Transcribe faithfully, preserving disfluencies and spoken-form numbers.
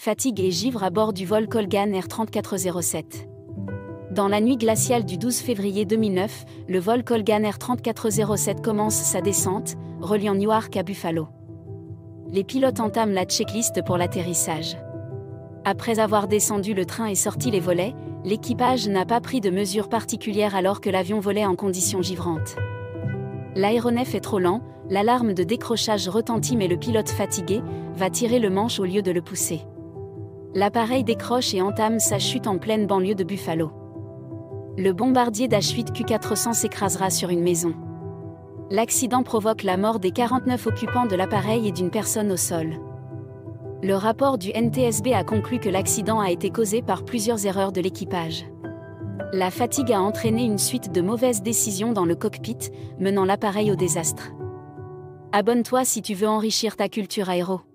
fatigue et givre à bord du vol Colgan Air trente-quatre zéro sept. Dans la nuit glaciale du douze février deux mille neuf, le vol Colgan Air trente-quatre zéro sept commence sa descente, reliant Newark à Buffalo. Les pilotes entament la checklist pour l'atterrissage. Après avoir descendu le train et sorti les volets, l'équipage n'a pas pris de mesures particulières alors que l'avion volait en conditions givrantes. L'aéronef est trop lent, l'alarme de décrochage retentit mais le pilote fatigué va tirer le manche au lieu de le pousser. L'appareil décroche et entame sa chute en pleine banlieue de Buffalo. Le bombardier Dash huit Q quatre cents s'écrasera sur une maison. L'accident provoque la mort des quarante-neuf occupants de l'appareil et d'une personne au sol. Le rapport du N T S B a conclu que l'accident a été causé par plusieurs erreurs de l'équipage. La fatigue a entraîné une suite de mauvaises décisions dans le cockpit, menant l'appareil au désastre. Abonne-toi si tu veux enrichir ta culture aéro.